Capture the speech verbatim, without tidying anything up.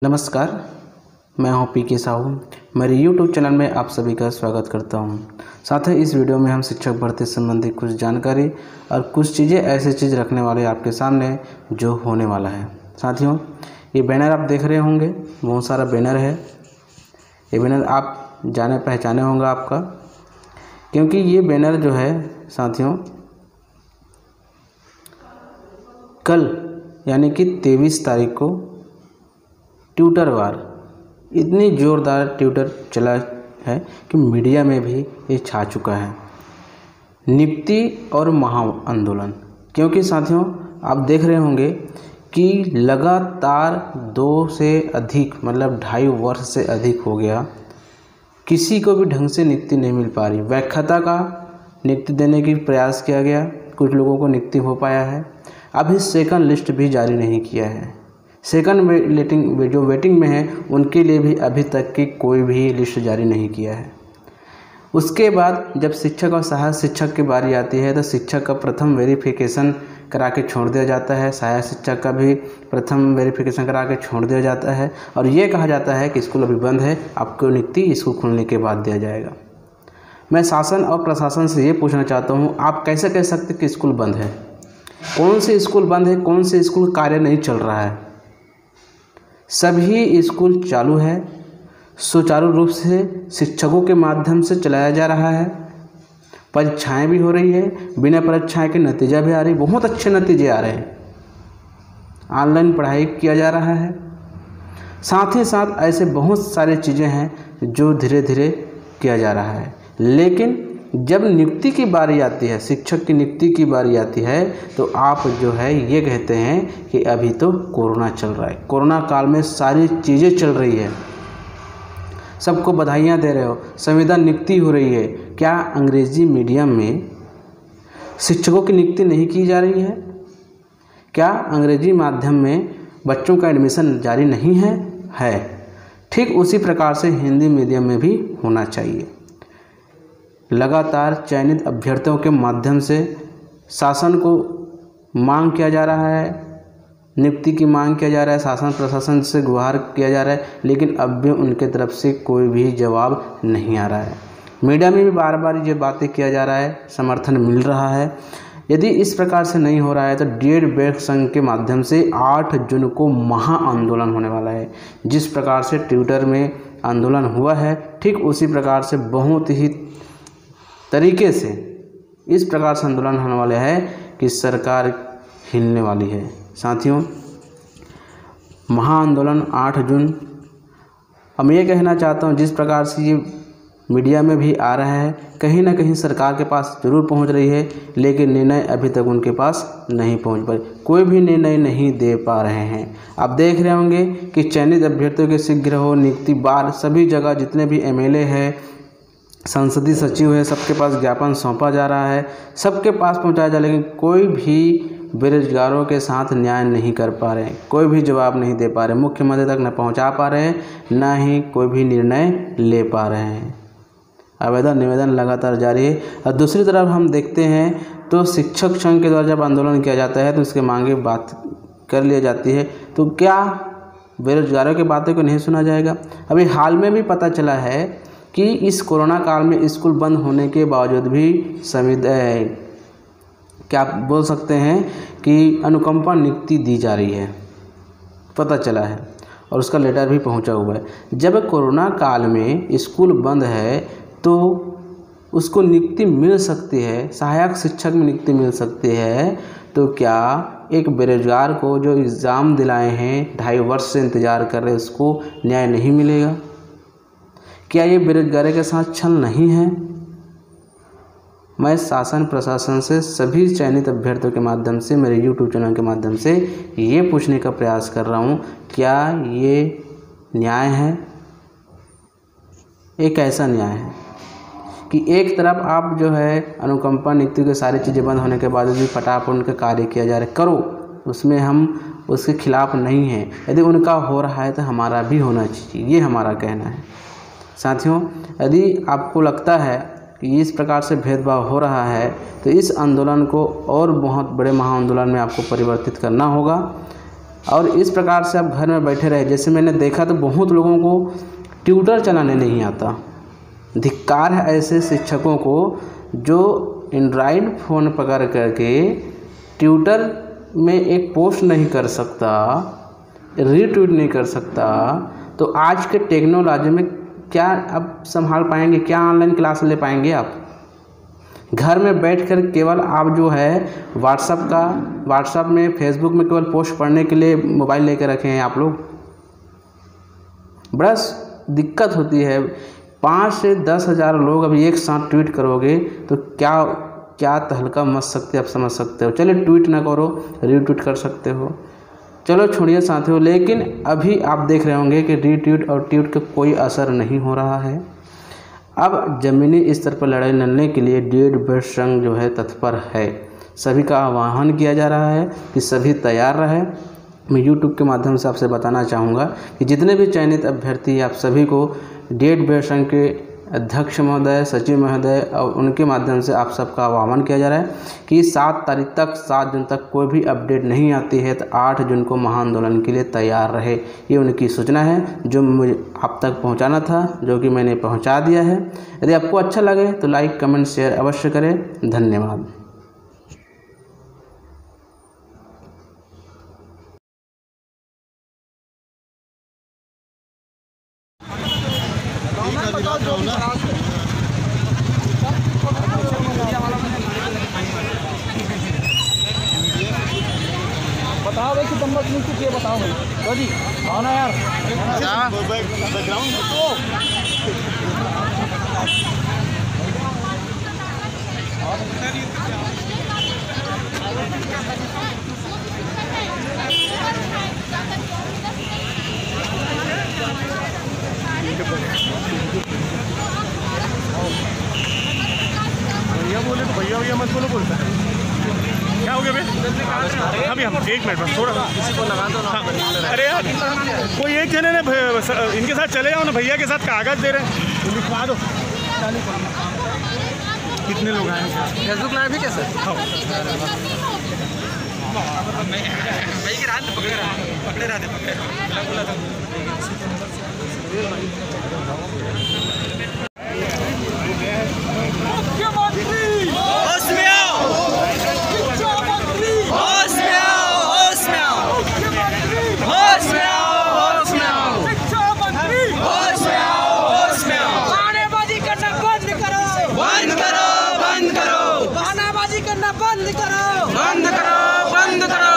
नमस्कार, मैं हूं पी के साहू। मेरे यूट्यूब चैनल में आप सभी का स्वागत करता हूं। साथ ही इस वीडियो में हम शिक्षक भर्ती संबंधी कुछ जानकारी और कुछ चीज़ें ऐसी चीज़ रखने वाले आपके सामने जो होने वाला है। साथियों, ये बैनर आप देख रहे होंगे, बहुत सारा बैनर है। ये बैनर आप जाने पहचाने होंगे आपका, क्योंकि ये बैनर जो है साथियों कल यानी कि तेईस तारीख को ट्विटर वार इतनी ज़ोरदार ट्विटर चला है कि मीडिया में भी ये छा चुका है, नियुक्ति और महा आंदोलन। क्योंकि साथियों आप देख रहे होंगे कि लगातार दो से अधिक मतलब ढाई वर्ष से अधिक हो गया, किसी को भी ढंग से नियुक्ति नहीं मिल पा रही। व्याख्याता का नियुक्ति देने की प्रयास किया गया, कुछ लोगों को नियुक्ति हो पाया है। अभी सेकंड लिस्ट भी जारी नहीं किया है। सेकंड वेटिंग जो वेटिंग में है उनके लिए भी अभी तक की कोई भी लिस्ट जारी नहीं किया है। उसके बाद जब शिक्षक और सहायक शिक्षक की बारी आती है तो शिक्षक का प्रथम वेरिफिकेशन करा के छोड़ दिया जाता है, सहायक शिक्षक का भी प्रथम वेरिफिकेशन करा के छोड़ दिया जाता है और ये कहा जाता है कि स्कूल अभी बंद है, आपको नियुक्ति स्कूल खुलने के बाद दिया जाएगा। मैं शासन और प्रशासन से ये पूछना चाहता हूँ, आप कैसे कह सकते कि स्कूल बंद है? कौन से स्कूल बंद है? कौन से स्कूल कार्य नहीं चल रहा है? सभी स्कूल चालू है, सुचारू रूप से शिक्षकों के माध्यम से चलाया जा रहा है। परीक्षाएं भी हो रही है, बिना परीक्षाएं के नतीजा भी आ रही, बहुत अच्छे नतीजे आ रहे हैं। ऑनलाइन पढ़ाई किया जा रहा है। साथ ही साथ ऐसे बहुत सारी चीज़ें हैं जो धीरे धीरे किया जा रहा है। लेकिन जब नियुक्ति की बारी आती है, शिक्षक की नियुक्ति की बारी आती है, तो आप जो है ये कहते हैं कि अभी तो कोरोना चल रहा है, कोरोना काल में सारी चीज़ें चल रही है, सबको बधाइयाँ दे रहे हो, संविदा नियुक्ति हो रही है। क्या अंग्रेजी मीडियम में शिक्षकों की नियुक्ति नहीं की जा रही है? क्या अंग्रेजी माध्यम में बच्चों का एडमिशन जारी नहीं है? है। ठीक उसी प्रकार से हिंदी मीडियम में भी होना चाहिए। लगातार चयनित अभ्यर्थियों के माध्यम से शासन को मांग किया जा रहा है, नियुक्ति की मांग किया जा रहा है, शासन प्रशासन से गुहार किया जा रहा है, लेकिन अब भी उनके तरफ से कोई भी जवाब नहीं आ रहा है। मीडिया में भी बार बार ये बातें किया जा रहा है, समर्थन मिल रहा है। यदि इस प्रकार से नहीं हो रहा है तो डीएड बैंक संघ के माध्यम से आठ जून को महा आंदोलन होने वाला है। जिस प्रकार से ट्विटर में आंदोलन हुआ है, ठीक उसी प्रकार से बहुत ही तरीके से इस प्रकार से आंदोलन होने वाले हैं कि सरकार हिलने वाली है। साथियों, महा आंदोलन आठ जून, अब ये कहना चाहता हूँ जिस प्रकार से ये मीडिया में भी आ रहा है, कहीं ना कहीं सरकार के पास ज़रूर पहुँच रही है, लेकिन निर्णय अभी तक उनके पास नहीं पहुँच पाए, कोई भी निर्णय नहीं दे पा रहे हैं। आप देख रहे होंगे कि चयनित अभ्यर्थियों के शीघ्र हो नियुक्ति बार सभी जगह जितने भी एमएलए हैं, संसदीय सचिव है, सबके पास ज्ञापन सौंपा जा रहा है, सबके पास पहुंचाया जा, लेकिन कोई भी बेरोजगारों के साथ न्याय नहीं कर पा रहे हैं, कोई भी जवाब नहीं दे पा रहे, मुख्यमंत्री तक न पहुंचा पा रहे हैं, ना ही कोई भी निर्णय ले पा रहे हैं। आवेदन निवेदन लगातार जारी है। और दूसरी तरफ हम देखते हैं तो शिक्षक संघ के द्वारा जब आंदोलन किया जाता है तो उसके मांगे बात कर ली जाती है, तो क्या बेरोजगारों की बातों को नहीं सुना जाएगा? अभी हाल में भी पता चला है कि इस कोरोना काल में स्कूल बंद होने के बावजूद भी संविदा क्या बोल सकते हैं कि अनुकंपा नियुक्ति दी जा रही है, पता चला है और उसका लेटर भी पहुंचा हुआ है। जब कोरोना काल में स्कूल बंद है तो उसको नियुक्ति मिल सकती है, सहायक शिक्षक में नियुक्ति मिल सकती है, तो क्या एक बेरोजगार को जो एग्ज़ाम दिलाए हैं, ढाई वर्ष से इंतज़ार कर रहे, उसको न्याय नहीं मिलेगा? क्या ये बेरोजगारी के साथ छल नहीं है? मैं शासन प्रशासन से सभी चयनित अभ्यर्थियों के माध्यम से, मेरे यूट्यूब चैनल के माध्यम से ये पूछने का प्रयास कर रहा हूँ, क्या ये न्याय है? एक ऐसा न्याय है कि एक तरफ आप जो है अनुकंपा नियुक्ति के सारी चीज़ें बंद होने के बाद भी फटाफट उनका कार्य किया जा रहा है, करो, उसमें हम उसके खिलाफ़ नहीं हैं। यदि उनका हो रहा है तो हमारा भी होना चाहिए, ये हमारा कहना है। साथियों, यदि आपको लगता है कि इस प्रकार से भेदभाव हो रहा है तो इस आंदोलन को और बहुत बड़े महा आंदोलन में आपको परिवर्तित करना होगा। और इस प्रकार से आप घर में बैठे रहे। जैसे मैंने देखा तो बहुत लोगों को ट्यूटर चलाने नहीं आता। धिक्कार है ऐसे शिक्षकों को जो एंड्रॉइड फ़ोन पकड़ करके ट्यूटर में एक पोस्ट नहीं कर सकता, रीट्वीट नहीं कर सकता। तो आज के टेक्नोलॉजी में क्या अब संभाल पाएंगे, क्या ऑनलाइन क्लास ले पाएंगे आप? घर में बैठकर केवल आप जो है व्हाट्सएप का व्हाट्सएप में फेसबुक में केवल पोस्ट पढ़ने के लिए मोबाइल लेकर रखे हैं आप लोग। बड़ा दिक्कत होती है। पाँच से दस हज़ार लोग अभी एक साथ ट्वीट करोगे तो क्या क्या तहलका मच सकते आप समझ सकते हो। चलिए ट्वीट ना करो, रीट्वीट कर सकते हो, चलो छोड़िए साथियों। लेकिन अभी आप देख रहे होंगे कि रीट्वीट और ट्वीट का कोई असर नहीं हो रहा है। अब ज़मीनी स्तर पर लड़ाई लड़ने के लिए डेढ़ वर्ष संघ जो है तत्पर है। सभी का आह्वान किया जा रहा है कि सभी तैयार रहे। मैं यूट्यूब के माध्यम से आपसे बताना चाहूँगा कि जितने भी चयनित अभ्यर्थी आप सभी को डेढ़ वर्ष संघ के अध्यक्ष महोदय, सचिव महोदय और उनके माध्यम से आप सबका आह्वान किया जा रहा है कि सात तारीख तक सात जून तक कोई भी अपडेट नहीं आती है तो आठ जून को महाआंदोलन के लिए तैयार रहे। ये उनकी सूचना है जो मुझे आप तक पहुंचाना था, जो कि मैंने पहुंचा दिया है। यदि आपको अच्छा लगे तो लाइक कमेंट शेयर अवश्य करें। धन्यवाद। बताओ भाई कि नंबर क्यों चुकी है, बताओ भाई। तो जी आओ ना यार, क्या बैकग्राउंड तो भैया बोले तो भैया भैया मत बोलो, बोलता है क्या हो गया भाई? अभी हम एक मिनट बस थोड़ा किसी को लगा दो ना। हाँ। अरे यार कोई एक जने ने इनके साथ चले जाओ ना, भैया के साथ कागज दे रहे हैं तो लिखवा दो। कितने लोग आए हैं? फेसबुक लाइव भी कैसे? हाँ भाई की रात पकड़े रहा पकड़े रहते पकड़े बंद करो बंद करो